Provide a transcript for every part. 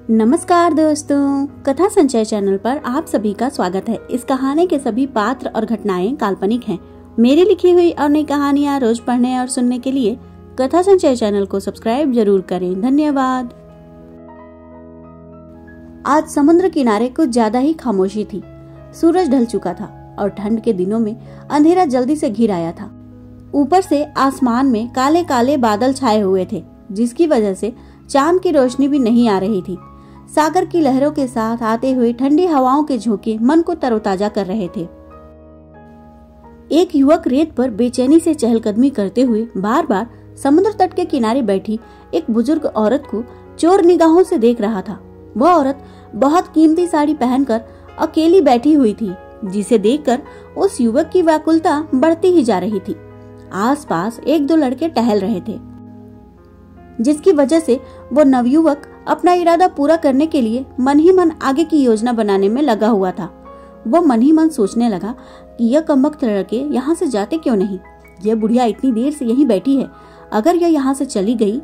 नमस्कार दोस्तों, कथा संचय चैनल पर आप सभी का स्वागत है। इस कहानी के सभी पात्र और घटनाएं काल्पनिक हैं। मेरी लिखी हुई और नई कहानियां रोज पढ़ने और सुनने के लिए कथा संचय चैनल को सब्सक्राइब जरूर करें। धन्यवाद। आज समुद्र किनारे कुछ ज्यादा ही खामोशी थी। सूरज ढल चुका था और ठंड के दिनों में अंधेरा जल्दी से घिर आया था। ऊपर से आसमान में काले काले बादल छाए हुए थे, जिसकी वजह से चांद की रोशनी भी नहीं आ रही थी। सागर की लहरों के साथ आते हुए ठंडी हवाओं के झोंके मन को तरोताजा कर रहे थे। एक युवक रेत पर बेचैनी से चहलकदमी करते हुए बार बार समुद्र तट के किनारे बैठी एक बुजुर्ग औरत को चोर निगाहों से देख रहा था। वह औरत बहुत कीमती साड़ी पहनकर अकेली बैठी हुई थी, जिसे देखकर उस युवक की व्याकुलता बढ़ती ही जा रही थी। आसपास एक दो लड़के टहल रहे थे, जिसकी वजह से वो नवयुवक अपना इरादा पूरा करने के लिए मन ही मन आगे की योजना बनाने में लगा हुआ था। वो मन ही मन सोचने लगा कि यह कमबख्त लड़के यहाँ से जाते क्यों नहीं। यह बुढ़िया इतनी देर से यहीं बैठी है, अगर यह यहाँ से चली गई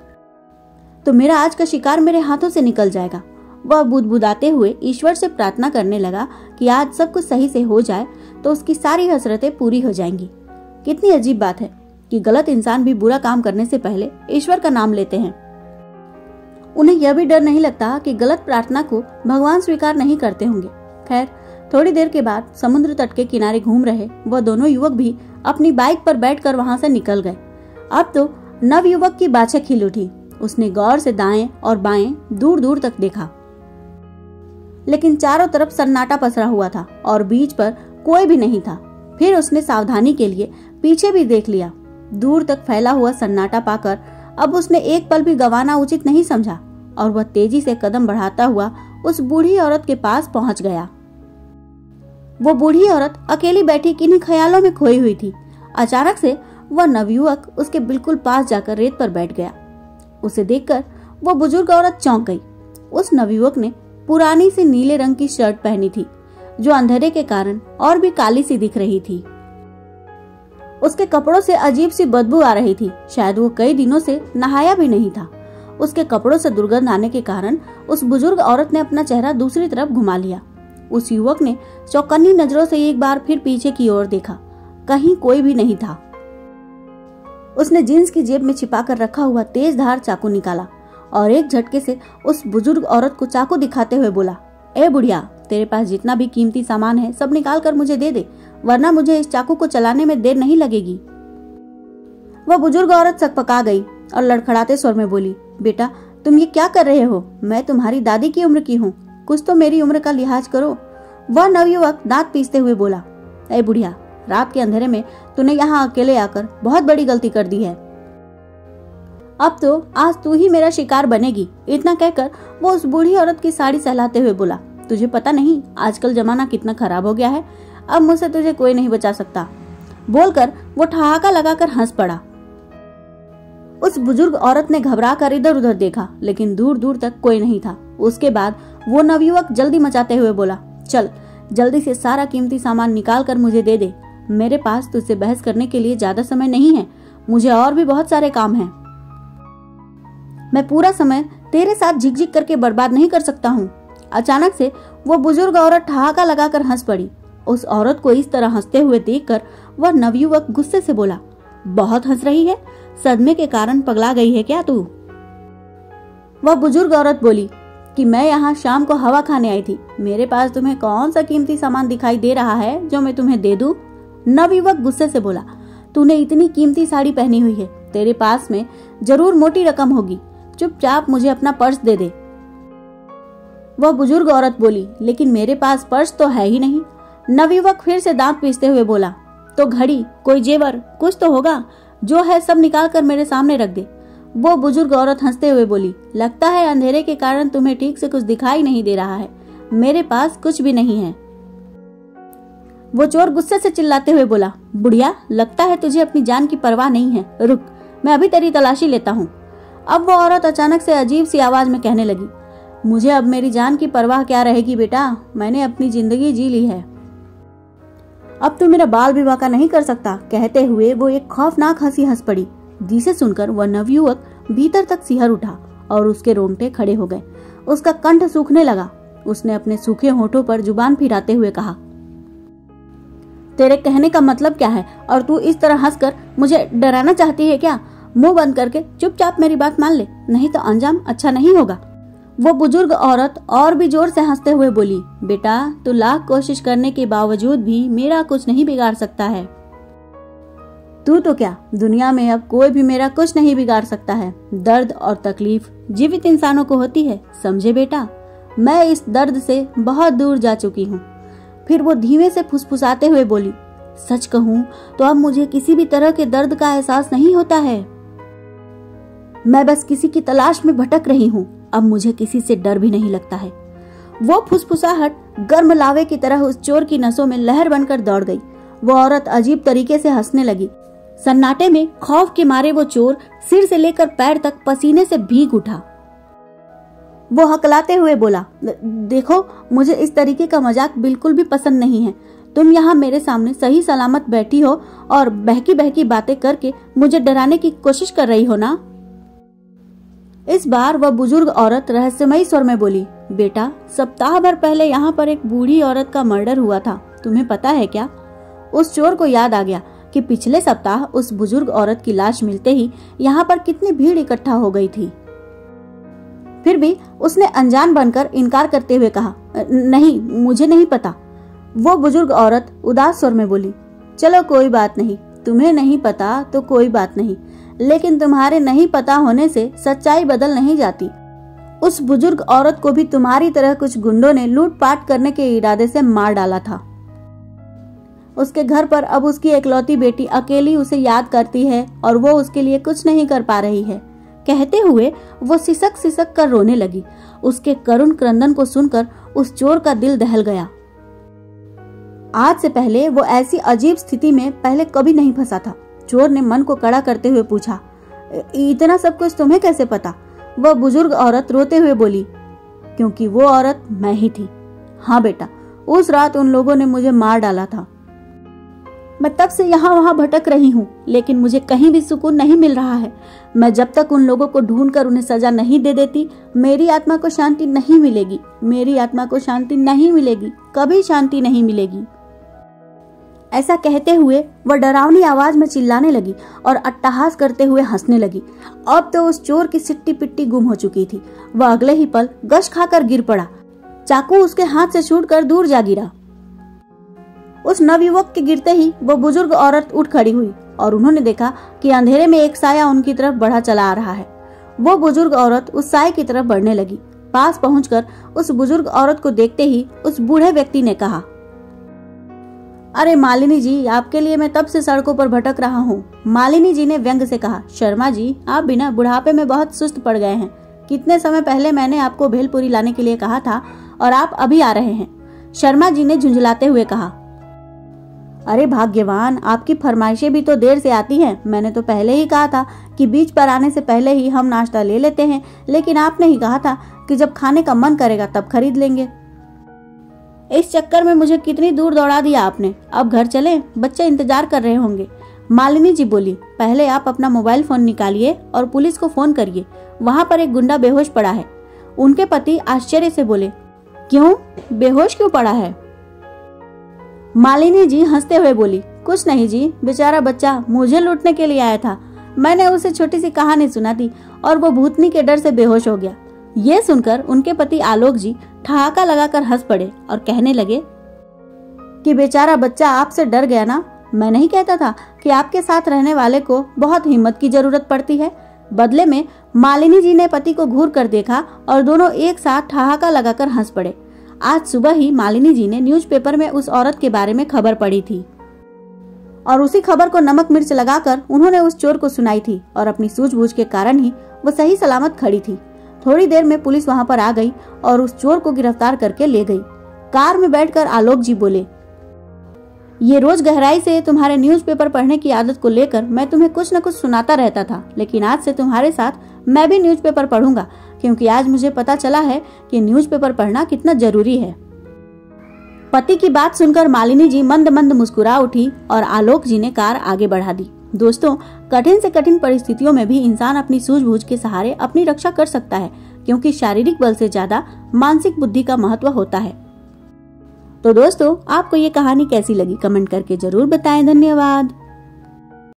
तो मेरा आज का शिकार मेरे हाथों से निकल जाएगा। वह बुदबुदाते हुए ईश्वर से प्रार्थना करने लगा कि आज सब कुछ सही से हो जाए तो उसकी सारी हसरतें पूरी हो जाएंगी। कितनी अजीब बात है कि गलत इंसान भी बुरा काम करने से पहले ईश्वर का नाम लेते हैं। उन्हें यह भी डर नहीं लगता कि गलत प्रार्थना को भगवान स्वीकार नहीं करते होंगे। खैर, थोड़ी देर के बाद समुद्र तट के किनारे घूम रहे वह दोनों युवक भी अपनी बाइक पर बैठकर वहां से निकल गए। अब तो नव युवक की बाछे खिल उठी। उसने गौर से दाएं और बाएं दूर दूर तक देखा, लेकिन चारों तरफ सन्नाटा पसरा हुआ था और बीच पर कोई भी नहीं था। फिर उसने सावधानी के लिए पीछे भी देख लिया। दूर तक फैला हुआ सन्नाटा पाकर अब उसने एक पल भी गंवाना उचित नहीं समझा और वह तेजी से कदम बढ़ाता हुआ उस बूढ़ी औरत के पास पहुंच गया। वो बूढ़ी औरत अकेली बैठी किन्हीं ख्यालों में खोई हुई थी। अचानक से वह नवयुवक उसके बिल्कुल पास जाकर रेत पर बैठ गया। उसे देखकर वो बुजुर्ग औरत चौंक गई। उस नवयुवक ने पुरानी सी नीले रंग की शर्ट पहनी थी, जो अंधेरे के कारण और भी काली सी दिख रही थी। उसके कपड़ों से अजीब सी बदबू आ रही थी। शायद वो कई दिनों से नहाया भी नहीं था। उसके कपड़ों से दुर्गंध आने के कारण उस बुजुर्ग औरत ने अपना चेहरा दूसरी तरफ घुमा लिया। उस युवक ने चौकन्नी नजरों से एक बार फिर पीछे की ओर देखा। कहीं कोई भी नहीं था। उसने जींस की जेब में छिपा कर रखा हुआ तेज धार चाकू निकाला और एक झटके से उस बुजुर्ग औरत को चाकू दिखाते हुए बोला, ए बुढ़िया, तेरे पास जितना भी कीमती सामान है सब निकाल कर मुझे दे दे, वरना मुझे इस चाकू को चलाने में देर नहीं लगेगी। वह बुजुर्ग औरत सकपका गई और लड़खड़ाते स्वर में बोली, बेटा, तुम ये क्या कर रहे हो? मैं तुम्हारी दादी की उम्र की हूँ, कुछ तो मेरी उम्र का लिहाज करो। वह नवयुवक दांत पीसते हुए बोला, ए बुढ़िया, रात के अंधेरे में तूने यहाँ अकेले आकर बहुत बड़ी गलती कर दी है। अब तो आज तू ही मेरा शिकार बनेगी। इतना कहकर वो उस बूढ़ी औरत की साड़ी सहलाते हुए बोला, तुझे पता नहीं आजकल जमाना कितना खराब हो गया है, अब मुझसे तुझे कोई नहीं बचा सकता। बोलकर वो ठहाका लगाकर हंस पड़ा। उस बुजुर्ग औरत ने घबरा कर इधर उधर देखा, लेकिन दूर दूर तक कोई नहीं था। उसके बाद वो नवयुवक जल्दी मचाते हुए बोला, चल जल्दी से सारा कीमती सामान निकाल कर मुझे दे दे। मेरे पास तुझसे बहस करने के लिए ज्यादा समय नहीं है, मुझे और भी बहुत सारे काम हैं। मैं पूरा समय तेरे साथ झिकझिक करके बर्बाद नहीं कर सकता हूँ। अचानक से वो बुजुर्ग औरत ठहाका लगाकर हंस पड़ी। उस औरत को इस तरह हंसते हुए देखकर वह नवयुवक गुस्से से बोला, बहुत हंस रही है, सदमे के कारण पगला गई है क्या तू? वह बुजुर्ग औरत बोली कि मैं यहाँ शाम को हवा खाने आई थी। मेरे पास तुम्हें कौन सा कीमती सामान दिखाई दे रहा है जो मैं तुम्हें दे दूं? नवयुवक गुस्से से बोला, तूने इतनी कीमती साड़ी पहनी हुई है, तेरे पास में जरूर मोटी रकम होगी, चुपचाप मुझे अपना पर्स दे दे। वह बुजुर्ग औरत बोली, लेकिन मेरे पास पर्स तो है ही नहीं। नवयुवक फिर से दांत पीसते हुए बोला, तो घड़ी, कोई जेवर, कुछ तो होगा, जो है सब निकाल कर मेरे सामने रख दे। वो बुजुर्ग औरत हंसते हुए बोली, लगता है अंधेरे के कारण तुम्हें ठीक से कुछ दिखाई नहीं दे रहा है, मेरे पास कुछ भी नहीं है। वो चोर गुस्से से चिल्लाते हुए बोला, बुढ़िया, लगता है तुझे अपनी जान की परवाह नहीं है, रुक, मैं अभी तेरी तलाशी लेता हूँ। अब वो औरत अचानक से अजीब सी आवाज में कहने लगी, मुझे अब मेरी जान की परवाह क्या रहेगी बेटा, मैंने अपनी जिंदगी जी ली है, अब तू मेरा बाल विवाह का नहीं कर सकता। कहते हुए वो एक खौफनाक हंसी हंस पड़ी, जिसे सुनकर वह नवयुवक भीतर तक सिहर उठा और उसके रोंगटे खड़े हो गए। उसका कंठ सूखने लगा। उसने अपने सूखे होठों पर जुबान फिराते हुए कहा, तेरे कहने का मतलब क्या है और तू इस तरह हंसकर मुझे डराना चाहती है क्या? मुंह बंद करके चुपचाप मेरी बात मान ले, नहीं तो अंजाम अच्छा नहीं होगा। वो बुजुर्ग औरत और भी जोर से हंसते हुए बोली, बेटा तू लाख कोशिश करने के बावजूद भी मेरा कुछ नहीं बिगाड़ सकता है। तू तो क्या, दुनिया में अब कोई भी मेरा कुछ नहीं बिगाड़ सकता है। दर्द और तकलीफ जीवित इंसानों को होती है, समझे बेटा। मैं इस दर्द से बहुत दूर जा चुकी हूँ। फिर वो धीमे से फुसफुसाते हुए बोली, सच कहूँ तो अब मुझे किसी भी तरह के दर्द का एहसास नहीं होता है। मैं बस किसी की तलाश में भटक रही हूँ। अब मुझे किसी से डर भी नहीं लगता है। वो फुसफुसाहट गर्म लावे की तरह उस चोर की नसों में लहर बनकर दौड़ गई। वो औरत अजीब तरीके से हंसने लगी। सन्नाटे में खौफ के मारे वो चोर सिर से लेकर पैर तक पसीने से भीग उठा। वो हकलाते हुए बोला, देखो मुझे इस तरीके का मजाक बिल्कुल भी पसंद नहीं है। तुम यहाँ मेरे सामने सही सलामत बैठी हो और बहकी बहकी बातें करके मुझे डराने की कोशिश कर रही हो ना। इस बार वह बुजुर्ग औरत रहस्यमयी स्वर में बोली, बेटा सप्ताह भर पहले यहाँ पर एक बूढ़ी औरत का मर्डर हुआ था, तुम्हें पता है क्या? उस चोर को याद आ गया कि पिछले सप्ताह उस बुजुर्ग औरत की लाश मिलते ही यहाँ पर कितनी भीड़ इकट्ठा हो गई थी। फिर भी उसने अनजान बनकर इनकार करते हुए कहा, नहीं मुझे नहीं पता। वो बुजुर्ग औरत उदास स्वर में बोली, चलो कोई बात नहीं, तुम्हें नहीं पता तो कोई बात नहीं, लेकिन तुम्हारे नहीं पता होने से सच्चाई बदल नहीं जाती। उस बुजुर्ग औरत को भी तुम्हारी तरह कुछ गुंडों ने लूटपाट करने के इरादे से मार डाला था। उसके घर पर अब उसकी इकलौती बेटी अकेली उसे याद करती है और वो उसके लिए कुछ नहीं कर पा रही है। कहते हुए वो सिसक सिसक कर रोने लगी। उसके करुण क्रंदन को सुनकर उस चोर का दिल दहल गया। आज से पहले वो ऐसी अजीब स्थिति में पहले कभी नहीं फंसा था। चोर ने मन को कड़ा करते हुए पूछा, इतना सब कुछ तुम्हें कैसे पता? वह बुजुर्ग औरत रोते हुए बोली, क्योंकि वो औरत मैं ही थी। हाँ बेटा, उस रात उन लोगों ने मुझे मार डाला था। मैं तब से यहाँ वहाँ भटक रही हूँ, लेकिन मुझे कहीं भी सुकून नहीं मिल रहा है। मैं जब तक उन लोगों को ढूंढकर उन्हें सजा नहीं दे देती, मेरी आत्मा को शांति नहीं मिलेगी। मेरी आत्मा को शांति नहीं मिलेगी, कभी शांति नहीं मिलेगी। ऐसा कहते हुए वह डरावनी आवाज में चिल्लाने लगी और अट्टहास करते हुए हंसने लगी। अब तो उस चोर की सिट्टी पिट्टी गुम हो चुकी थी। वह अगले ही पल गश खाकर गिर पड़ा। चाकू उसके हाथ से छूटकर दूर जा गिरा। उस नवयुवक के गिरते ही वो बुजुर्ग औरत उठ खड़ी हुई और उन्होंने देखा कि अंधेरे में एक साया उनकी तरफ बढ़ा चला आ रहा है। वो बुजुर्ग औरत उस साये की तरफ बढ़ने लगी। पास पहुंचकर उस बुजुर्ग औरत को देखते ही उस बूढ़े व्यक्ति ने कहा, अरे मालिनी जी, आपके लिए मैं तब से सड़कों पर भटक रहा हूँ। मालिनी जी ने व्यंग से कहा, शर्मा जी आप बिना बुढ़ापे में बहुत सुस्त पड़ गए हैं। कितने समय पहले मैंने आपको भेलपुरी लाने के लिए कहा था और आप अभी आ रहे हैं। शर्मा जी ने झुंझलाते हुए कहा, अरे भाग्यवान, आपकी फरमाइशें भी तो देर से आती हैं। मैंने तो पहले ही कहा था कि बीच पर आने से पहले ही हम नाश्ता ले लेते हैं, लेकिन आपने ही कहा था कि जब खाने का मन करेगा तब खरीद लेंगे। इस चक्कर में मुझे कितनी दूर दौड़ा दिया आपने। अब घर चलें, बच्चे इंतजार कर रहे होंगे। मालिनी जी बोली, पहले आप अपना मोबाइल फोन निकालिए और पुलिस को फोन करिए। वहाँ पर एक गुंडा बेहोश पड़ा है। उनके पति आश्चर्य से बोले, क्यों, बेहोश क्यों पड़ा है? मालिनी जी हंसते हुए बोली, कुछ नहीं जी, बेचारा बच्चा मुझे लूटने के लिए आया था। मैंने उसे छोटी सी कहानी सुना दी और वो भूतनी के डर से बेहोश हो गया। ये सुनकर उनके पति आलोक जी ठहाका लगाकर हंस पड़े और कहने लगे कि बेचारा बच्चा आपसे डर गया ना। मैं नहीं कहता था कि आपके साथ रहने वाले को बहुत हिम्मत की जरूरत पड़ती है। बदले में मालिनी जी ने पति को घूर कर देखा और दोनों एक साथ ठहाका लगाकर हंस पड़े। आज सुबह ही मालिनी जी ने न्यूज़पेपर में उस औरत के बारे में खबर पढ़ी थी और उसी खबर को नमक मिर्च लगाकर उन्होंने उस चोर को सुनाई थी और अपनी सूझबूझ के कारण ही वो सही सलामत खड़ी थी। थोड़ी देर में पुलिस वहां पर आ गई और उस चोर को गिरफ्तार करके ले गई। कार में बैठकर आलोक जी बोले, ये रोज गहराई से तुम्हारे न्यूज़पेपर पढ़ने की आदत को लेकर मैं तुम्हें कुछ न कुछ सुनाता रहता था, लेकिन आज से तुम्हारे साथ मैं भी न्यूज़पेपर पढ़ूंगा, क्योंकि आज मुझे पता चला है कि न्यूज़पेपर पढ़ना कितना जरूरी है। पति की बात सुनकर मालिनी जी मंद मंद मुस्कुरा उठी और आलोक जी ने कार आगे बढ़ा दी। दोस्तों, कठिन से कठिन परिस्थितियों में भी इंसान अपनी सूझबूझ के सहारे अपनी रक्षा कर सकता है, क्योंकि शारीरिक बल से ज्यादा मानसिक बुद्धि का महत्व होता है। तो दोस्तों, आपको ये कहानी कैसी लगी कमेंट करके जरूर बताएं। धन्यवाद।